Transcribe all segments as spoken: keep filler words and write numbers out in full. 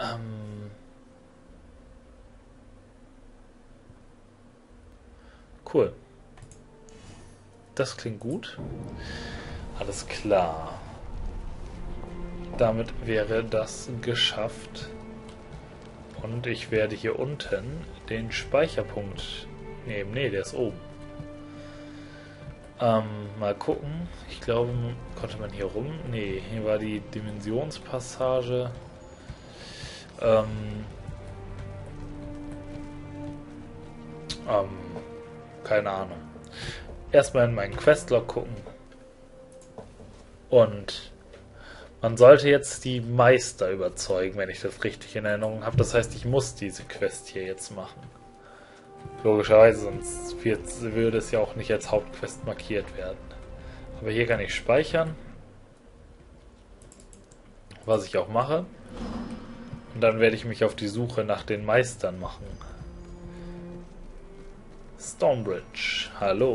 Ähm, cool. Das klingt gut. Alles klar. Damit wäre das geschafft. Und ich werde hier unten den Speicherpunkt nehmen. Ne, der ist oben. Ähm, mal gucken. Ich glaube, konnte man hier rum? Ne, hier war die Dimensionspassage. Ähm, ähm, keine Ahnung. Erstmal in meinen Questlog gucken. Und man sollte jetzt die Meister überzeugen, wenn ich das richtig in Erinnerung habe. Das heißt, ich muss diese Quest hier jetzt machen. Logischerweise, sonst wird, würde es ja auch nicht als Hauptquest markiert werden. Aber hier kann ich speichern. Was ich auch mache. Und dann werde ich mich auf die Suche nach den Meistern machen. Stonebridge, hallo.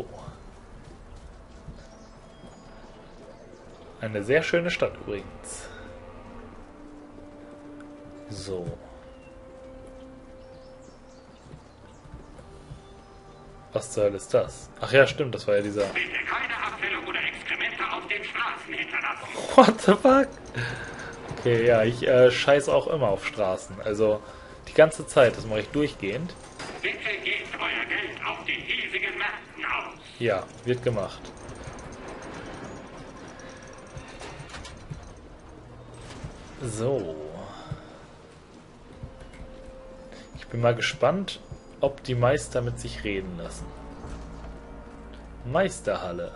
Eine sehr schöne Stadt übrigens. So. Was zur Hölle ist das? Ach ja, stimmt, das war ja dieser... Bitte keine Abfälle oder Exkremente auf den Straßen hinterlassen. What the fuck? Okay, ja, ich äh, scheiß auch immer auf Straßen. Also, die ganze Zeit, das mache ich durchgehend. Bitte gebt euer Geld auf den hiesigen Märkten aus. Ja, wird gemacht. So. Ich bin mal gespannt, ob die Meister mit sich reden lassen. Meisterhalle.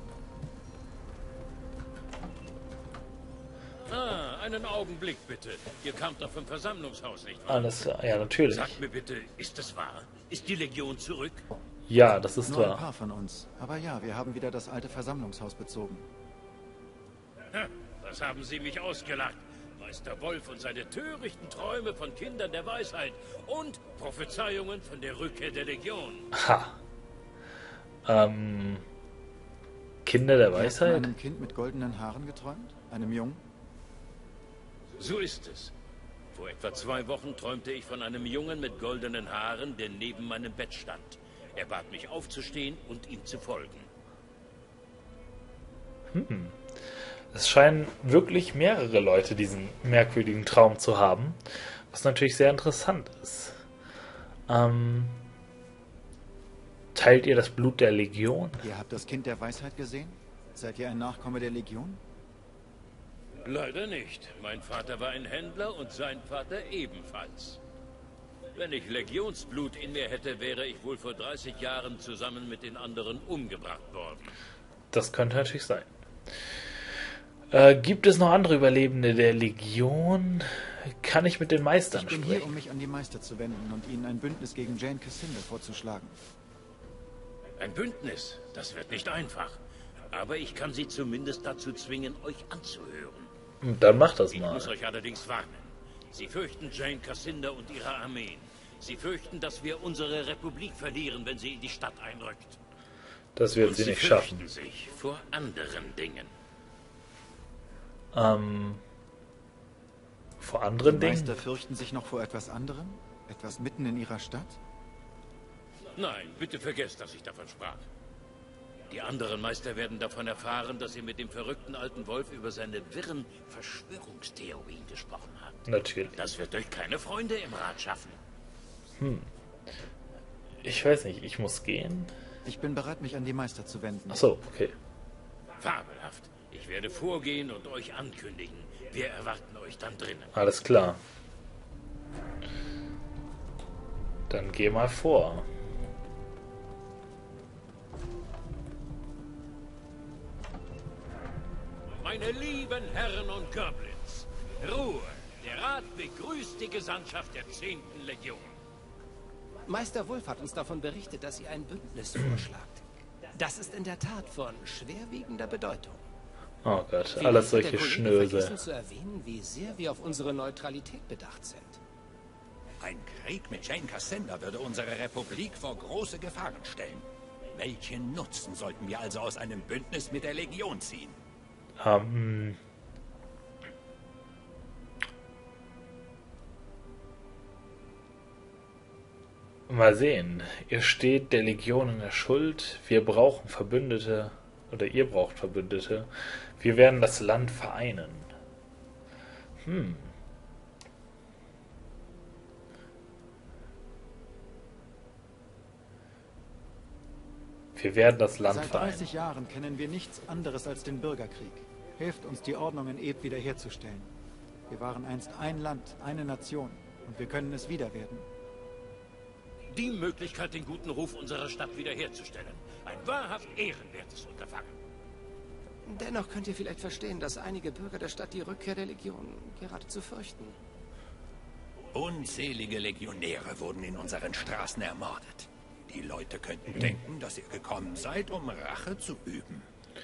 Ah, einen Augenblick bitte. Ihr kamt doch vom Versammlungshaus, nicht wahr? Alles klar, ja, natürlich. Sagt mir bitte, ist das wahr? Ist die Legion zurück? Ja, das ist Nur ein wahr. paar von uns. Aber ja, wir haben wieder das alte Versammlungshaus bezogen. Ha, was haben Sie mich ausgelacht? Meister Wolf und seine törichten Träume von Kindern der Weisheit und Prophezeiungen von der Rückkehr der Legion. Ha. Ähm. Kinder der Ihr habt von Weisheit? einem Kind mit goldenen Haaren geträumt? Einem Jungen? So ist es. Vor etwa zwei Wochen träumte ich von einem Jungen mit goldenen Haaren, der neben meinem Bett stand. Er bat mich aufzustehen und ihm zu folgen. Hm. Es scheinen wirklich mehrere Leute diesen merkwürdigen Traum zu haben, was natürlich sehr interessant ist. Ähm, teilt ihr das Blut der Legion? Ihr habt das Kind der Weisheit gesehen? Seid ihr ein Nachkomme der Legion? Leider nicht. Mein Vater war ein Händler und sein Vater ebenfalls. Wenn ich Legionsblut in mir hätte, wäre ich wohl vor dreißig Jahren zusammen mit den anderen umgebracht worden. Das könnte natürlich sein. Äh, gibt es noch andere Überlebende der Legion? Kann ich mit den Meistern Ich bin sprechen? hier, um mich an die Meister zu wenden und ihnen ein Bündnis gegen Jane Cassinda vorzuschlagen. Ein Bündnis, das wird nicht einfach. Aber ich kann Sie zumindest dazu zwingen, euch anzuhören. Dann macht das Ich mal. muss euch allerdings warnen. Sie fürchten Jane Cassinda und ihre Armeen. Sie fürchten, dass wir unsere Republik verlieren, wenn sie in die Stadt einrückt. Das wird Und sie sie nicht fürchten schaffen. sich vor anderen Dingen. Ähm, vor anderen Die Meister Dingen? fürchten sich noch vor etwas anderem? Etwas mitten in ihrer Stadt? Nein, bitte vergesst, dass ich davon sprach. Die anderen Meister werden davon erfahren, dass ihr mit dem verrückten alten Wolf über seine wirren Verschwörungstheorien gesprochen habt. Natürlich. Das wird euch keine Freunde im Rat schaffen. Ich weiß nicht, ich muss gehen. Ich bin bereit, mich an die Meister zu wenden. Ach so, okay. Fabelhaft. Ich werde vorgehen und euch ankündigen. Wir erwarten euch dann drinnen. Alles klar. Dann geh mal vor. Meine lieben Herren und Goblins, Ruhe! Der Rat begrüßt die Gesandtschaft der zehnten Legion. Meister Wolf hat uns davon berichtet, dass ihr ein Bündnis vorschlagt. Das ist in der Tat von schwerwiegender Bedeutung. Oh Gott, Vielleicht alles hat solche der Kollege Schnösel. vergessen zu erwähnen, wie sehr wir auf unsere Neutralität bedacht sind. Ein Krieg mit Jane Cassinda würde unsere Republik vor große Gefahren stellen. Welchen Nutzen sollten wir also aus einem Bündnis mit der Legion ziehen? Ähm, Mal sehen. Ihr steht der Legion in der Schuld. Wir brauchen Verbündete. Oder ihr braucht Verbündete. Wir werden das Land vereinen. Hm. Wir werden das Land Seit vereinen. dreißig Jahren kennen wir nichts anderes als den Bürgerkrieg. Hilft uns, die Ordnung in Eb wiederherzustellen. Wir waren einst ein Land, eine Nation. Und wir können es wieder werden. Die Möglichkeit, den guten Ruf unserer Stadt wiederherzustellen. Ein wahrhaft ehrenwertes Unterfangen. Dennoch könnt ihr vielleicht verstehen, dass einige Bürger der Stadt die Rückkehr der Legion geradezu fürchten. Unzählige Legionäre wurden in unseren Straßen ermordet. Die Leute könnten denken, dass ihr gekommen seid, um Rache zu üben.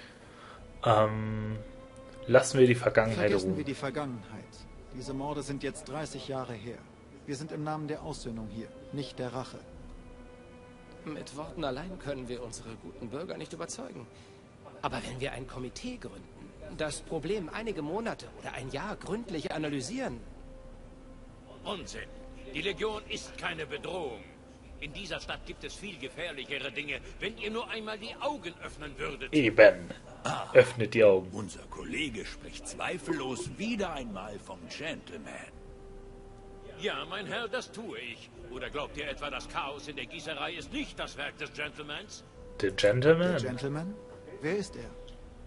Ähm, lassen wir die Vergangenheit Vergessen ruhen. wir die Vergangenheit. Diese Morde sind jetzt dreißig Jahre her. Wir sind im Namen der Aussöhnung hier, nicht der Rache. Mit Worten allein können wir unsere guten Bürger nicht überzeugen. Aber wenn wir ein Komitee gründen, das Problem einige Monate oder ein Jahr gründlich analysieren... Unsinn. Die Legion ist keine Bedrohung. In dieser Stadt gibt es viel gefährlichere Dinge, wenn ihr nur einmal die Augen öffnen würdet. Eben. Öffnet die Augen. Unser Kollege spricht zweifellos wieder einmal vom Gentleman. Ja, mein Herr, das tue ich. Oder glaubt ihr etwa, das Chaos in der Gießerei ist nicht das Werk des Gentlemans? Der Gentleman? Der Gentleman? Wer ist er?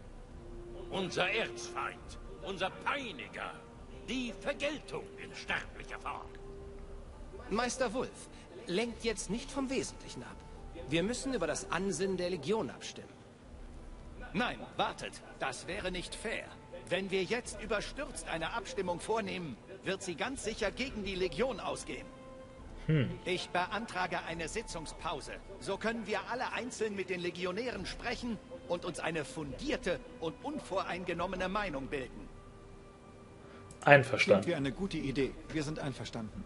Unser Erzfeind, unser Peiniger, die Vergeltung in sterblicher Form. Meister Wulf, lenkt jetzt nicht vom Wesentlichen ab. Wir müssen über das Ansinnen der Legion abstimmen. Nein, wartet. Das wäre nicht fair. Wenn wir jetzt überstürzt eine Abstimmung vornehmen, wird sie ganz sicher gegen die Legion ausgehen. Hm. Ich beantrage eine Sitzungspause. So können wir alle einzeln mit den Legionären sprechen und uns eine fundierte und unvoreingenommene Meinung bilden. Klingt Einverstanden. wie eine gute Idee. Wir sind einverstanden.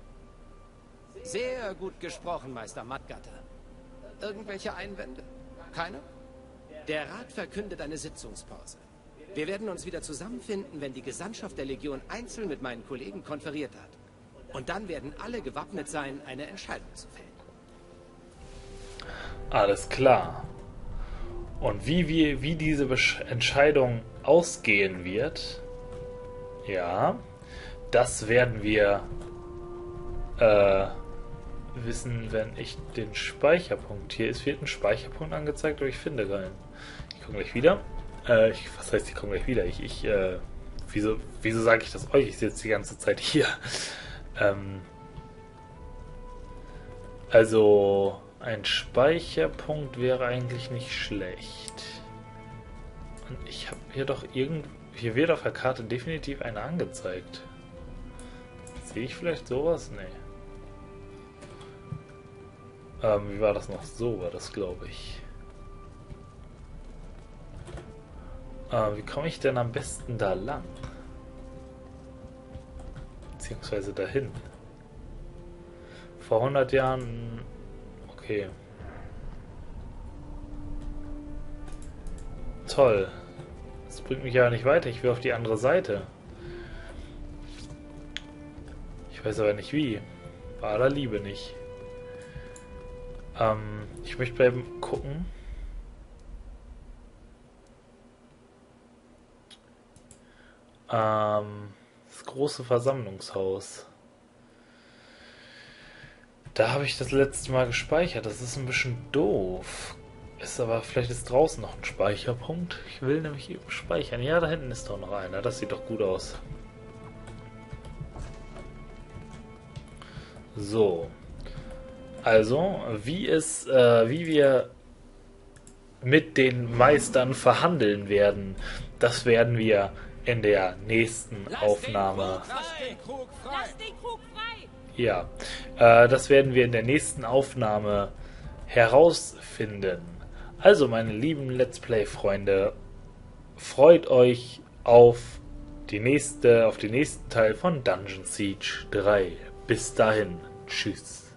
Sehr gut gesprochen, Meister Mattgatter. Irgendwelche Einwände? Keine? Der Rat verkündet eine Sitzungspause. Wir werden uns wieder zusammenfinden, wenn die Gesandtschaft der Legion einzeln mit meinen Kollegen konferiert hat. Und dann werden alle gewappnet sein, eine Entscheidung zu fällen. Alles klar. Und wie, wir, wie diese Besch Entscheidung ausgehen wird, ja, das werden wir äh, wissen, wenn ich den Speicherpunkt hier ist. Wird ein Speicherpunkt angezeigt, aber ich finde keinen. Ich komme gleich wieder. Äh, ich, was heißt, ich komme gleich wieder? Ich, ich, äh, wieso, wieso sage ich das euch? Ich sitze die ganze Zeit hier. Ähm, also, ein Speicherpunkt wäre eigentlich nicht schlecht. Und ich habe hier doch irgend... Hier wird auf der Karte definitiv einer angezeigt. Sehe ich vielleicht sowas? Nee. Ähm, wie war das noch? So war das, glaube ich. Ähm, wie komme ich denn am besten da lang? Beziehungsweise dahin. Vor hundert Jahren... Okay. Toll. Das bringt mich ja nicht weiter. Ich will auf die andere Seite. Ich weiß aber nicht wie. Bei aller Liebe nicht. Ähm, ich möchte beim gucken. Ähm, das große Versammlungshaus. Da habe ich das letzte Mal gespeichert. Das ist ein bisschen doof. Ist aber, vielleicht ist draußen noch ein Speicherpunkt. Ich will nämlich eben speichern. Ja, da hinten ist doch noch einer. Das sieht doch gut aus. So. Also, wie es, äh, wie wir mit den Meistern verhandeln werden, das werden wir in der nächsten Aufnahme. Lass den Krug frei! Lass den Krug frei! Ja, äh, das werden wir in der nächsten Aufnahme herausfinden. Also, meine lieben Let's Play-Freunde, freut euch auf die nächste, auf den nächsten Teil von Dungeon Siege drei. Bis dahin, tschüss.